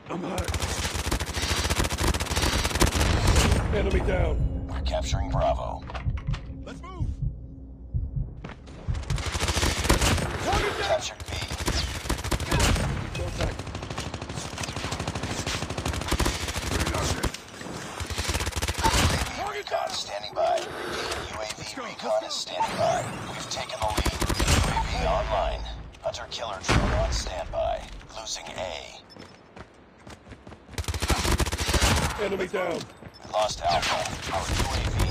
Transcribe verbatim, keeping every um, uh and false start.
I'm hurt. Enemy down. We're capturing Bravo. Let's move. Captured B. Contact. U A V recon standing by. U A V recon is standing by. We've taken the lead. U A V online. Hunter-killer drone on standby. Losing A. Enemy down. We lost Alpha. Our U A V